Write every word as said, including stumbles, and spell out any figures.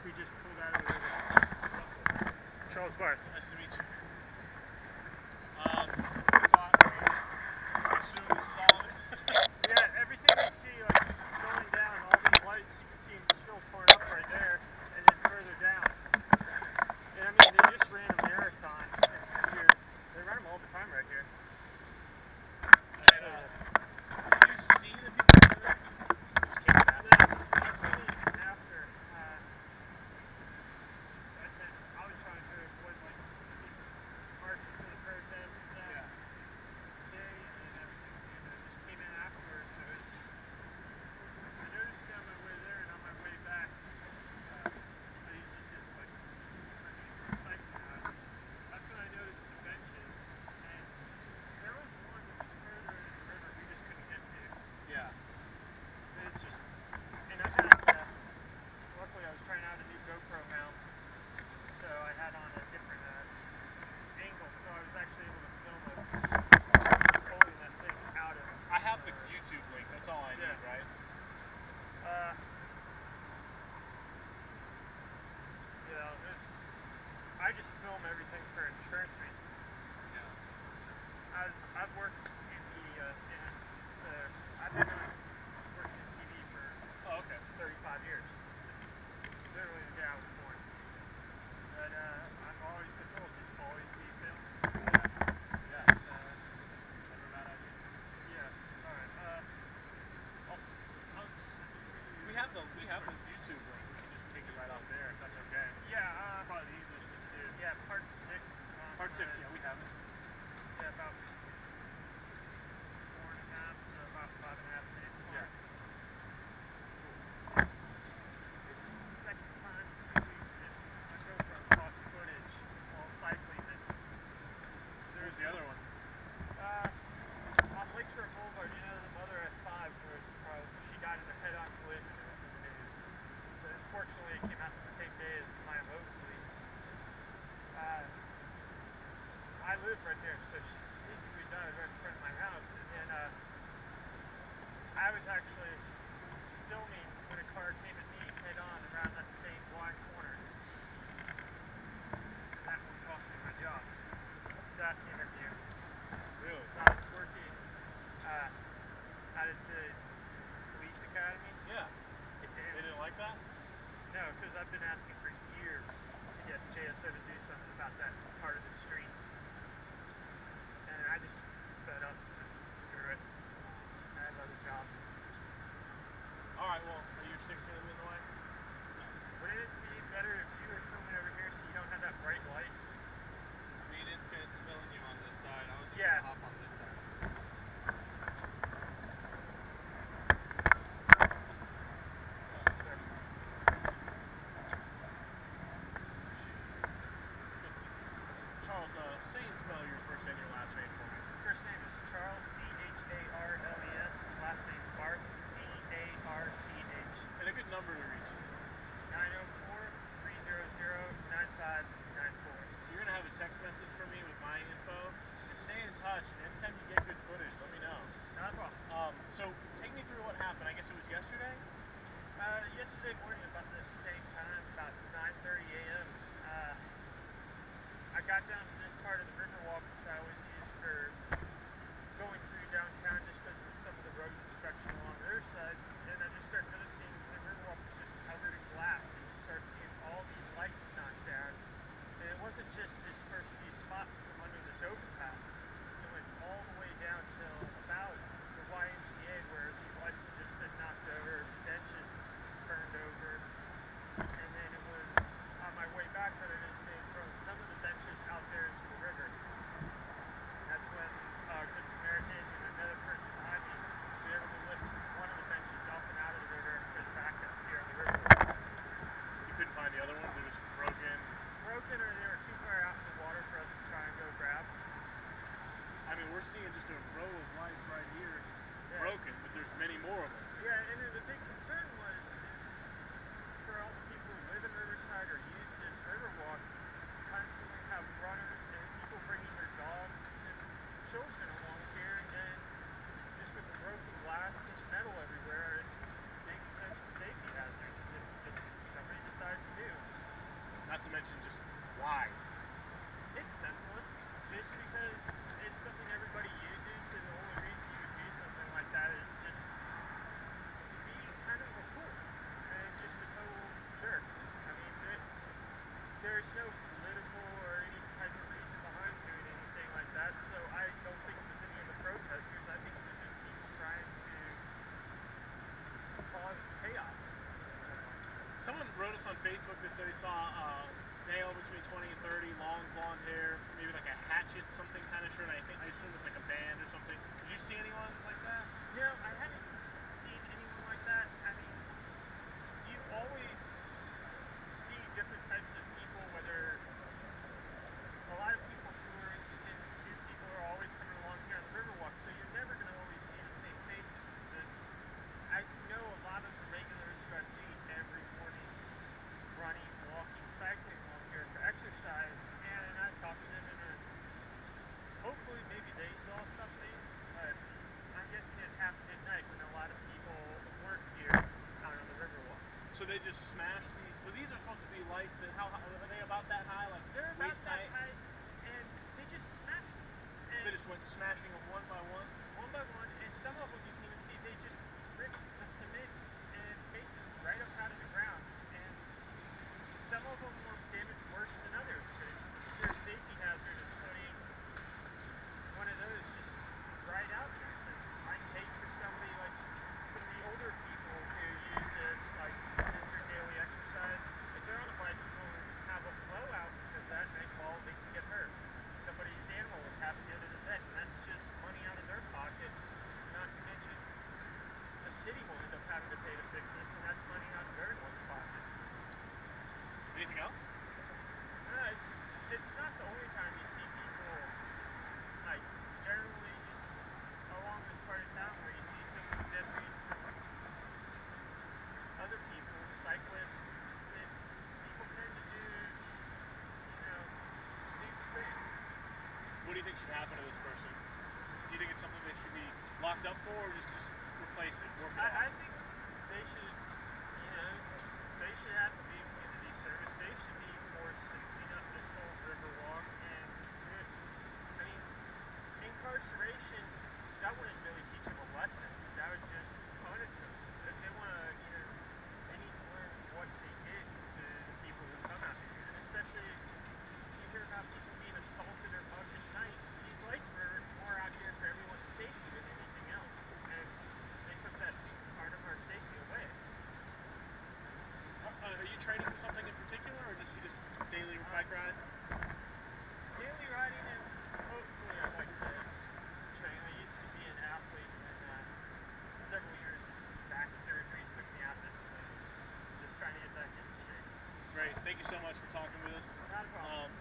We just pulled out of the river. Charles Barth. Nice to meet you. Um, so I, I assume this is all of it? Yeah, everything you see, like, going down, all these lights, you can see them still torn up right there, and then further down. And I mean, they just ran a marathon here. They run them all the time right here. And, uh, did you see the people over there? Just came back. No, I came in after. Uh, I said I was trying to avoid, like, marching for the protest that Yeah. day and everything, and I just came in afterwards. It was, I noticed it on my way there and on my way back. Uh, I use this as, like, my main cycling route. That's when I noticed the benches, and there was one that was further in the river we just couldn't get to. Yeah. And it's just, and I had, uh, luckily I was trying out a new GoPro mount, so I had on a different uh, angle, so I was actually able to film us pulling that thing out of. I have the uh, YouTube link. That's all I Yeah. need, right? Uh, you know, it's, I just film everything for insurance reasons. Yeah. I've, I've worked in media, and so I've been on, working in T V for Oh, okay. thirty-five years. Literally the day I was born. But uh, I'm always, the goal is to always be filmed. Yeah. Uh, Never a bad idea. yeah. Alright. Uh, I'll, I'll send it to you. We have the we have the YouTube link. We can just take it right off there if that's okay. Yeah. Uh, Probably the easiest thing to do. yeah. Part six. On, Part six. uh, Yeah, we have it. Yeah, about four and a half to about five and a half minutes long. Yeah. This is the second time in two weeks that my GoPro caught footage while cycling. And Where's the other one? Uh, on Lakeshore Boulevard, you know the mother at five was, uh, she died in a head-on collision. It was in the news. But unfortunately, it came out the same day as Maya Mosley. Uh, I live right there, so she basically died right in front of my house. And uh, I was actually filming when a car came at me head-on around that same blind corner. And that one cost me my job. That interview. Really? So I was working uh, out at the police academy. Yeah. And They didn't like that? no, because I've been asking for years to get J S O to do something about that part of the street. So we saw uh, male between twenty and thirty, long blonde hair, maybe like a hatchet something kind of shirt. I think I assume it's like a band or something. Did you see anyone like that? No, I haven't seen anyone like that. I mean, you always see different types of people, whether a lot of people who are interested in new people are always coming along here on the Riverwalk, so you're never going to always see the same faces. But I know a lot of the regulars who I see every morning running, walking, cycling along here for exercise, and I talked to them in a, hopefully maybe they saw something, but I'm guessing it happened at night when a lot of people weren't here out on the Riverwalk. So they just smashed these. So these are supposed to be lights. That how are they about that high? Like They're about waist that height? height, and they just smashed them. And They just went smashing them one by one. one by one, and some of them you can even see they just ripped the cement and faces right up out of the ground. And some of them were damaged worse than others. There's a safety hazard of putting one of those just right out there. Because I'd hate for somebody like some of the older people who use it like as their daily exercise. If they're on a bicycle and have a blowout because of that and they fall, they can get hurt. Somebody's animal would have to go to the vet, and that's just money out of their pocket. Not to mention the city will end up having to pay to fix this, and that's money out of everyone's pocket. Anything else? No, it's it's not the only time you see people, like, generally just along this part of town where you see some deadbeats and other people, cyclists, that people tend to do, you know, stupid things. What do you think should happen to this person? Do you think it's something they should be locked up for, or just just replace it? Work it I, off? I think